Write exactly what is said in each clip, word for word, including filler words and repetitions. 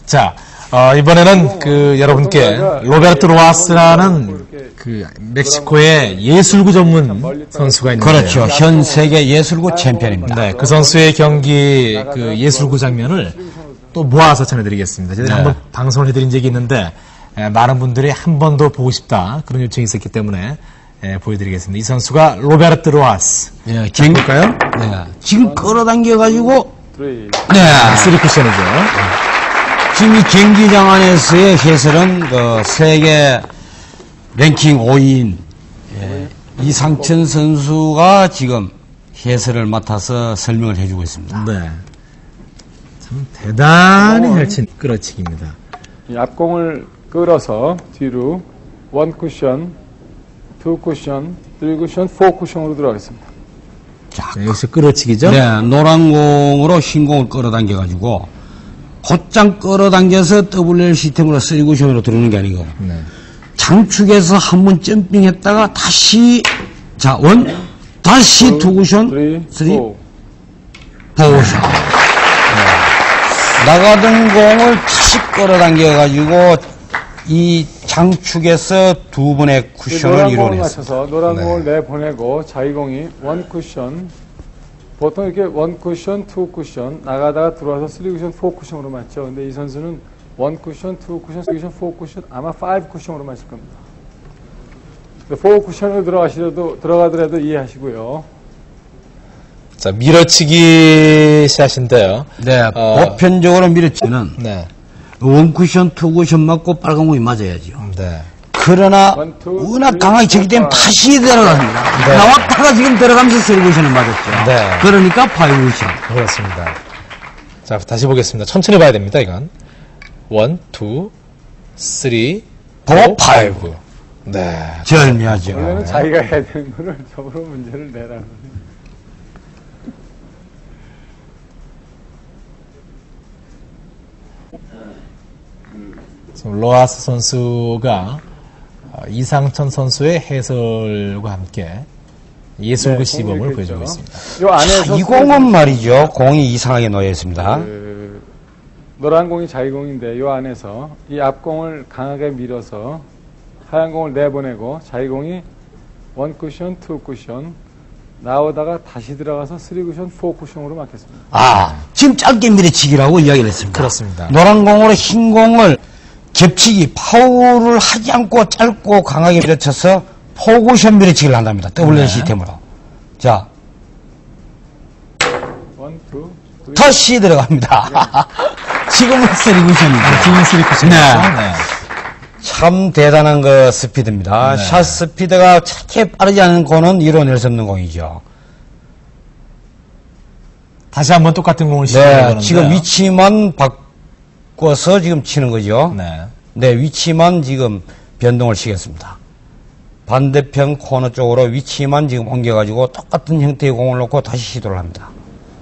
자, 어, 이번에는 그 여러분께 로베르토 로하스라는 그 멕시코의 예술구 전문 선수가 있는데요. 그렇죠. 현 세계 예술구 챔피언입니다. 네, 그 선수의 경기 그 예술구 장면을 또 모아서 전해드리겠습니다. 저희가 네. 한번 방송을 해드린 적이 있는데 에, 많은 분들이 한 번 더 보고 싶다 그런 요청이 있었기 때문에 에, 보여드리겠습니다. 이 선수가 로베르토 로하스. 예, 경... 볼까요? 네. 지금 끌어당겨가지고 네, 쓰리 쿠션이죠. 지금 이 경기장 안에서의 해설은 그 세계 랭킹 오 위인 예, 이상천 선수가 지금 해설을 맡아서 설명을 해주고 있습니다. 네. 참 대단히 잘 친 끌어치기입니다. 이 앞공을 끌어서 뒤로 원 쿠션, 투 쿠션, 쓰리 쿠션, 포 쿠션으로 들어가겠습니다. 자, 네, 여기서 끌어치기죠? 네, 노란 공으로 흰 공을 끌어당겨가지고 곧장 끌어당겨서 더블 시스템으로 쓰리 쿠션으로 들어오는 게 아니고 네. 장축에서 한 번 점핑했다가 다시 자, 원, 다시 투 쿠션, 쓰리, 포 쿠션. 나가던 공을 다시 끌어당겨가지고 이 장축에서 두 번의 쿠션을 노란 공을 이뤄냈습니다. 맞춰서 노란 네. 공을 내보내고 자기 공이 원 쿠션, 보통 이렇게 원 쿠션, 투 쿠션 나가다가 들어와서 쓰리 쿠션, 포 쿠션으로 맞죠. 근데 이 선수는 원 쿠션, 투 쿠션, 쓰리 쿠션, 포 쿠션 아마 파이브 쿠션으로 맞을 겁니다. 포 쿠션으로 들어가시더라도 들어가더라도 이해하시고요. 자, 밀어치기 샷인데요. 네, 어, 보편적으로 밀어치는 네. 원 쿠션, 투 쿠션 맞고 빨간 공이 맞아야죠. 네. 그러나 원, 투, 워낙 쓰리, 강하게 치기 때문에 포, 다시 들어갑니다. 네. 나왔다가 지금 들어가면서 쓰리 쿠션을 맞았죠. 네. 그러니까 파이브 쿠션. 그렇습니다. 자, 다시 보겠습니다. 천천히 봐야 됩니다, 이건. 원, 투, 쓰리, 포, 파이브. 네. 절묘하죠. 원래는 자기가 해야 되는 거를 저으로 문제를 내라는. 로하스 선수가 이상천 선수의 해설과 함께 예술구 네, 시범을 공을 보여주고 했죠. 있습니다. 요 안에서 이 공은 말이죠. 공이 이상하게 놓여 있습니다. 그 노란 공이 자기 공인데 요 안에서 이 앞공을 강하게 밀어서 하얀 공을 내보내고 자기 공이 원 쿠션, 투 쿠션 나오다가 다시 들어가서 쓰리 쿠션, 포 쿠션으로 맞겠습니다. 아, 지금 짧게 밀어치기라고 이야기를 했습니다. 그렇습니다. 노란 공으로 흰 공을 겹치기, 파울을 하지 않고 짧고 강하게 밀어쳐서 포쿠션 밀어치기를 한답니다. 더블 네. 시스템으로. 자, 원, 투, 쓰리. 다시 들어갑니다. 지금은 쓰리 쿠션입니다. 지금 쓰리 쿠션. 네. 네. 참 대단한 그 스피드입니다. 네. 샷 스피드가 저렇게 빠르지 않은 공은 이뤄낼 수 없는 공이죠. 다시 한번 똑같은 공을 시도해보는데요. 네, 지금 위치만 바꿔서 지금 치는 거죠. 네. 네, 위치만 지금 변동을 시켰습니다. 반대편 코너 쪽으로 위치만 지금 옮겨가지고 똑같은 형태의 공을 놓고 다시 시도를 합니다.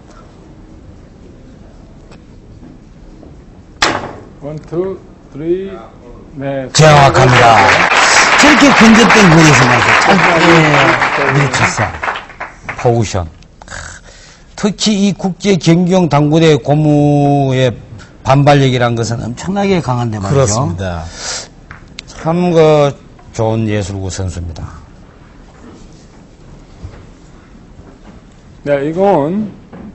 원, 투, 쓰리, 네. 정확합니다. 저렇게 건졌던 거리에서 말이죠. 짧게 밀쳤어. 포지션. 특히 이 국제 경기용 당구대 고무의 반발력이란 것은 엄청나게 강한데 말이죠. 그렇습니다. 참 그 좋은 예술구 선수입니다. 네, 이건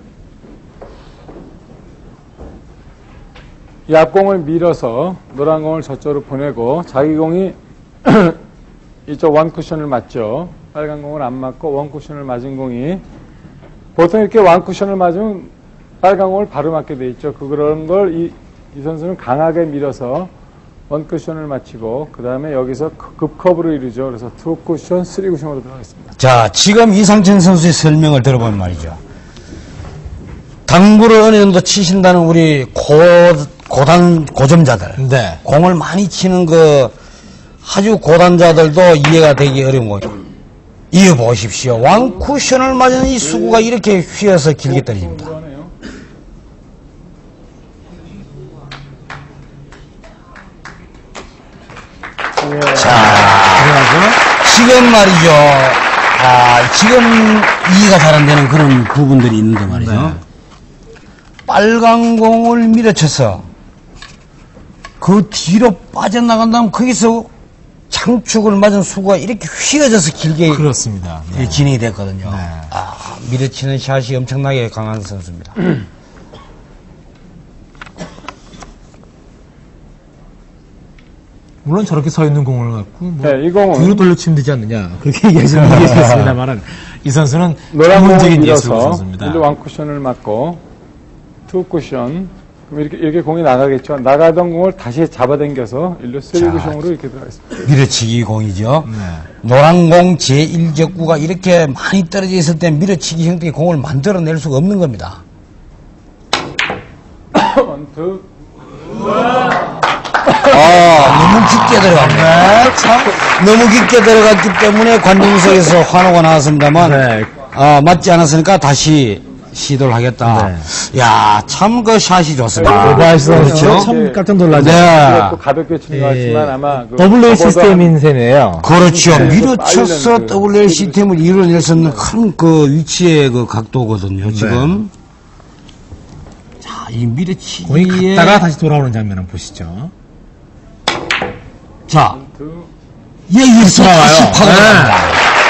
이 앞공을 밀어서 노란 공을 저쪽으로 보내고 자기 공이 이쪽 원 쿠션을 맞죠. 빨간 공을 안 맞고 원 쿠션을 맞은 공이 보통 이렇게 원 쿠션을 맞으면 빨간 공을 바로 맞게 돼 있죠. 그런 걸 이 이 선수는 강하게 밀어서 원 쿠션을 맞히고 그 다음에 여기서 급컵으로 이루죠. 그래서 투 쿠션, 쓰리 쿠션으로 들어가겠습니다. 자, 지금 이상천 선수의 설명을 들어보면 말이죠. 당구를 어느 정도 치신다는 우리 고, 고단, 고점자들. 네. 공을 많이 치는 그 아주 고단자들도 이해가 되기 어려운 거죠. 이어 보십시오. 왕 쿠션을 맞은 이 수구가 이렇게 휘어서 길게 떨어집니다. 자, 지금 말이죠. 아, 지금 이해가 잘 안 되는 그런 부분들이 있는데 말이죠. 네. 빨간 공을 밀어쳐서 그 뒤로 빠져나간 다음 거기서 장축을 맞은 수구가 이렇게 휘어져서 길게 그렇습니다. 예, 진행이 됐거든요. 네. 아, 밀어치는 샷이 엄청나게 강한 선수입니다. 물론 저렇게 서 있는 공을 갖고 뭐 네, 이 공은 뒤로 돌려치면 되지 않느냐 그렇게 얘기하시는 분이 계시겠습니다만은 이 선수는 노란 공을 전문적인 예술 밀어서 선수입니다. 일로 원 쿠션을 맞고 투 쿠션 그럼 이렇게 이렇게 공이 나가겠죠. 나가던 공을 다시 잡아당겨서 일로 쓰리 자. 쿠션으로 이렇게 들어가겠습니다. 밀어치기 공이죠. 네. 노란 공 제일 적구가 이렇게 많이 떨어져 있을 때 밀어치기 형태의 공을 만들어낼 수가 없는 겁니다. 원, 투. 아, 너무 깊게 들어갔네. 참. 너무 깊게 들어갔기 때문에 관중석에서 환호가 나왔습니다만, 네. 아, 맞지 않았으니까 다시 시도를 하겠다. 야, 참 그 샷이 좋습니다. 고바야시 선수 그렇죠? 참 깜짝 놀라죠. 네. 또 가볍게 치는 것 같지만 아마 그 더블레이 저보다 시스템인 셈이에요. 그렇죠. 네. 밀어쳐서 아일랜드. 더블유 시스템을 이뤄낼 수 있는 큰 그 위치의 그 각도거든요, 지금. 자, 이 거의 밀어치기에. 갔다가 다시 돌아오는 장면 한번 보시죠. 자, 투. 여기서 돌아와요. 다시 파고듭니다. 네.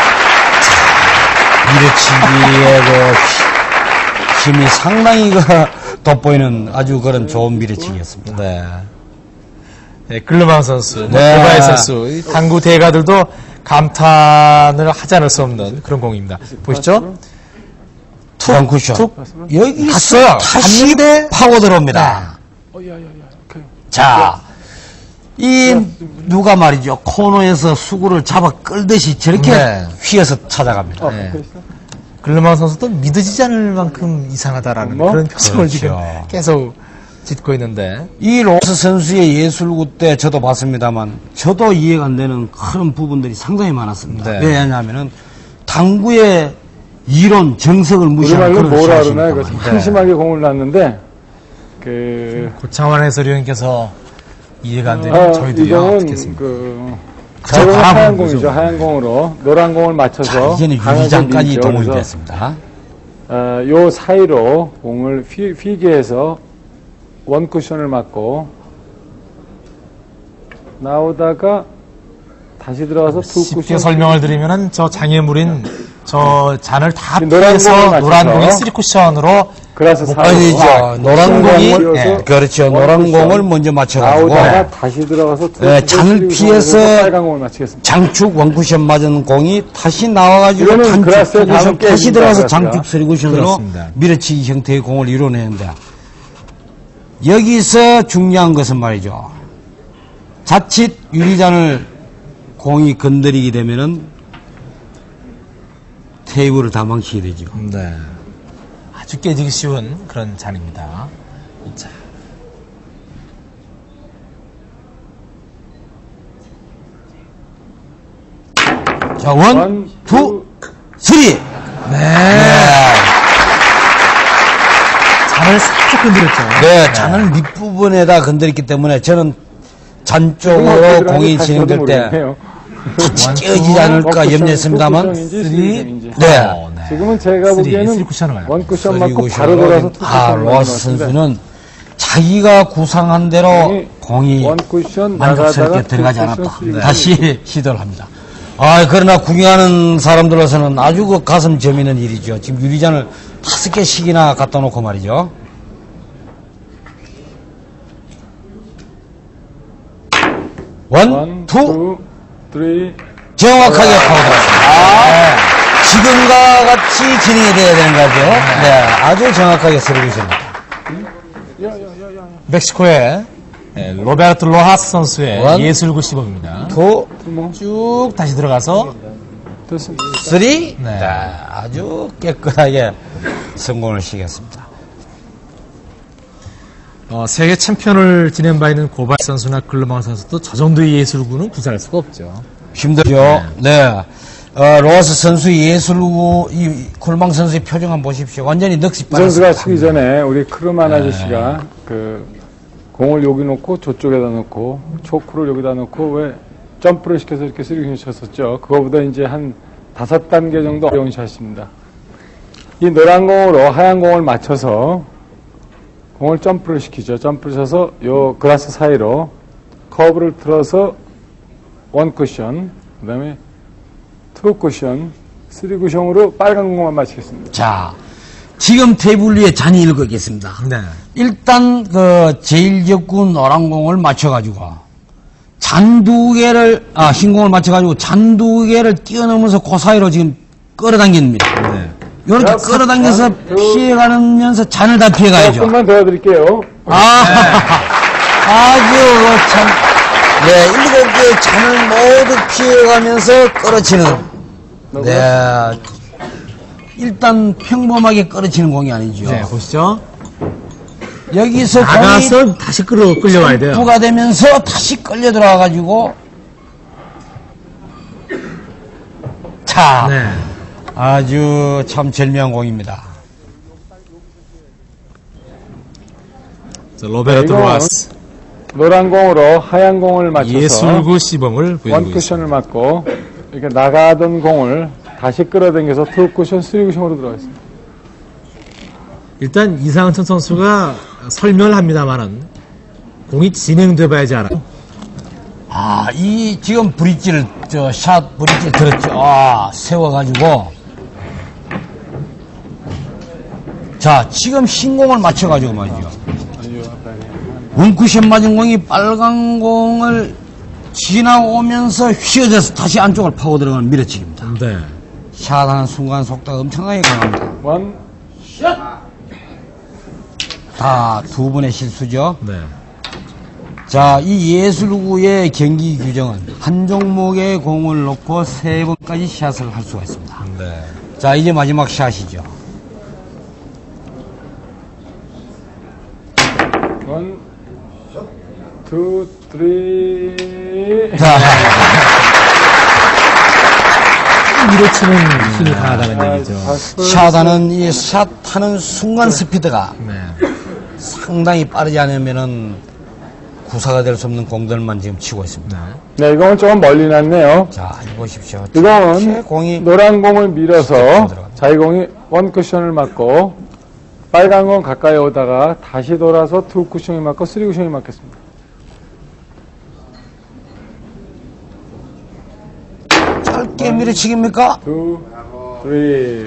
밀어치기의 그 힘- 힘이 상당히 그 돋보이는 아주 그런 좋은 밀어치기였습니다. 네. 네, 글르망 선수, 뭐 네. 고바야시 선수, 이 당구 대가들도 감탄을 하지 않을 수 없는 그런 공입니다. 보시죠. 투 쿠션. 툭. 여기서 갔어요. 다시 갔는데 파고 들어옵니다. 어, 야, 야, 야. 오케이. 자, 이 누가 말이죠. 코너에서 수구를 잡아 끌듯이 저렇게 네. 휘어서 찾아갑니다. 어, 네. 그 있어? 글르망 선수도 믿어지지 않을 만큼 이상하다라는 뭐? 그런 표정을 그렇죠. 지금 계속 짓고 있는데. 이 로스 선수의 예술구 때 저도 봤습니다만 저도 이해가 안 되는 그런 부분들이 상당히 많았습니다. 네. 왜냐하면 당구의 이론 정석을 무시하는 우리말로 그런 뭐라 그러나 샷입니다. 이거 한심하게 공을 놨는데 그 고창환 해설위원께서 이해가 안 되면 아, 저희들이 이 공은 어떻겠습니까? 그 그저 자유공 바라보는 하얀 거죠. 공이죠. 하얀 공으로 노란 공을 맞춰서 이제는 강하게 유리장까지 밀죠. 동원이 그래서, 됐습니다. 어, 요 사이로 공을 휘, 휘게 해서 원 쿠션을 맞고 나오다가 다시 들어가서 투 쉽게 쿠션 설명을 드리면은 저 장애물인 저 잔을 다 이 노란 피해서 공을 노란 맞춰서 공이 쓰리 쿠션으로 그래서 뭐, 사이로 아니죠. 아, 노란 쿠션 공이 공을 예, 이어서 그렇죠. 원 노란 쿠션 공을 먼저 맞춰가지고 나오다가 다시 들어가서 투 예, 쿠션, 잔을 쓰리 피해서 쿠션에서 빨간 공을 맞추겠습니다. 장축 원쿠션 맞은 공이 다시 나와가지고 이거는 단축 그라스에 투쿠션 담은 다시 깨진다, 들어가서 그라스가. 장축 쓰리쿠션으로 그렇습니다. 밀어치기 형태의 공을 이뤄내는데 여기서 중요한 것은 말이죠. 자칫 유리잔을 공이 건드리게 되면은 테이블을 다 망치게 되죠. 네. 아주 깨지기 쉬운 그런 잔입니다. 자, 자, 원, 원, 투, 쓰리. 네. 잔을 살짝 건드렸죠. 네, 잔을 밑부분에다 건드렸기 때문에 저는 잔 뭐 쪽으로 공이 진행될 때 같이 깨지지 않을까 염려했습니다만 네. 어, 네. 지금은 제가 쓰리, 보기에는 쓰리 쿠션을 가요. 원 쿠션 맞고 쓰리 바로 돌아서 투 쿠션으로 아, 쿠션 로스 선수는 자기가 구상한 대로 공이 원 쿠션 만족스럽게 나가다가 들어가지 투 않았다. 쿠션, 쓰리 다시 시도를 합니다. 아, 그러나 구경하는 사람들로서는 아주 그 가슴 저미는 일이죠. 지금 유리잔을 다섯 개씩이나 갖다 놓고 말이죠. 원, 원, 투, 투, 쓰리. 정확하게 파고들었습니다. 네. 지금과 같이 진행이 돼야 되는 거죠. 네, 아주 정확하게 쓰고 있습니다. 멕시코의 네, 로베르토 로하스 선수의 원. 예술구 시범입니다. 투, 쭉 다시 들어가서 됐습니다. 쓰리. 네. 네, 아주 깨끗하게 성공을 시켰습니다. 어, 세계 챔피언을 지낸 바 있는 고발 선수나 글르망 선수도 저 정도의 예술구는 구사할 수가 없죠. 힘들죠. 네. 어, 로스 선수 예술구, 이 콜망 선수의 표정 한번 보십시오. 완전히 넋이 이 선수가 빠졌습니다. 치기 전에 우리 크루만 네. 아저씨가 그 공을 여기 놓고 저쪽에다 놓고 초크를 여기다 놓고 왜 점프를 시켜서 이렇게 쓰리킹 쳤었죠. 그거보다 이제 한 다섯 단계 정도 어려운 샷입니다. 이 노란 공으로 하얀 공을 맞춰서 공을 점프를 시키죠. 점프를 쳐서 요 그라스 사이로 커브를 틀어서 원 쿠션, 그 다음에 투 쿠션, 쓰리 쿠션으로 빨간 공만 맞추겠습니다. 자, 지금 테이블 위에 잔이 읽어 있겠습니다. 네. 일단 그 제일 적구 노란 공을 맞춰가지고 잔 두 개를 아 흰 공을 맞춰가지고 잔 두 개를 뛰어넘어서 그 사이로 지금 끌어당깁니다. 네. 이렇게 자, 끌어당겨서 자, 그- 피해가면서 잔을 다 피해가야죠. 조금만 도와드릴게요. 아, 아주 참, 네, 일곱 개의 잔을 모두 피해가면서 끌어치는, 네, 일단 평범하게 끌어치는 공이 아니죠. 네, 보시죠. 여기서 공이 나가서 다시 끌어, 끌려와야 돼요. 부가 되면서 다시 끌려 들어와가지고, 자, 네. 아주 참 절묘한 공입니다. 자, 로베르토 네, 이건 로아스. 노란 공으로 하얀 공을 맞춰서 예술구 시범을 원 보여주고 있습니다. 쿠션을 맞고 이렇게 나가던 공을 다시 끌어당겨서 투 쿠션, 쓰리 쿠션으로 들어갔습니다. 일단 이상천 선수가 설명을 합니다만은 공이 진행돼 봐야지 알아요. 아, 이 지금 브릿지를 저 샷 브릿지를 들었죠. 아, 세워가지고 자, 지금 흰 공을 맞춰가지고 말이죠. 원쿠션 맞은 공이 빨간 공을 지나오면서 휘어져서 다시 안쪽을 파고 들어가는 밀어치기입니다. 네. 샷하는 순간 속도가 엄청나게 강합니다. 원, 다 두 분의 실수죠. 네. 자, 이 예술구의 경기 규정은 한 종목의 공을 놓고 세 번까지 샷을 할 수가 있습니다. 네. 자, 이제 마지막 샷이죠. 원, 투, 쓰리. 자, 밀어치는 힘이 강하다는 얘기죠. 샷하는 이 샷하는 순간 스피드가 네. 상당히 빠르지 않으면은 구사가 될 수 없는 공들만 지금 치고 있습니다. 네. 네, 이건 조금 멀리 났네요. 자, 이 보십시오. 이건 공이 노란 공을 밀어서 들어갑니다. 자기 공이 원 쿠션을 맞고 빨간 공 가까이 오다가 다시 돌아서 투 쿠션이 맞고 쓰리 쿠션이 맞겠습니다. 짧게 밀어치기입니까? 투, 쓰리.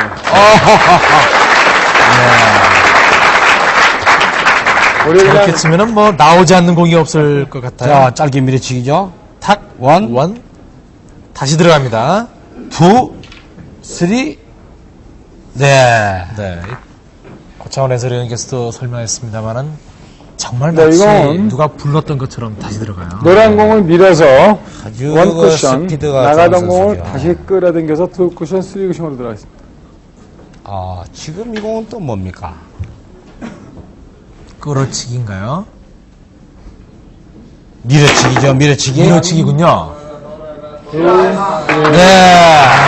우리 이렇게 그냥 치면은 뭐 나오지 않는 공이 없을 것 같아요. 자, 짧게 밀어치기죠. 탁, 원, 원. 다시 들어갑니다. 투, 쓰리. 네. 네. 고창원 해설위원께서도 설명했습니다만은 정말 네, 마치 이건 누가 불렀던 것처럼 다시 들어가요. 노란 공을 밀어서 아주 원 그 쿠션 스피드가 나가던 좋은 공을 선수죠. 다시 끌어당겨서 투 쿠션, 쓰리 쿠션으로 들어가겠습니다. 아, 지금 이 공은 또 뭡니까? 끌어치기인가요? 밀어치기죠, 밀어치기. 밀어치기군요. 일, 네.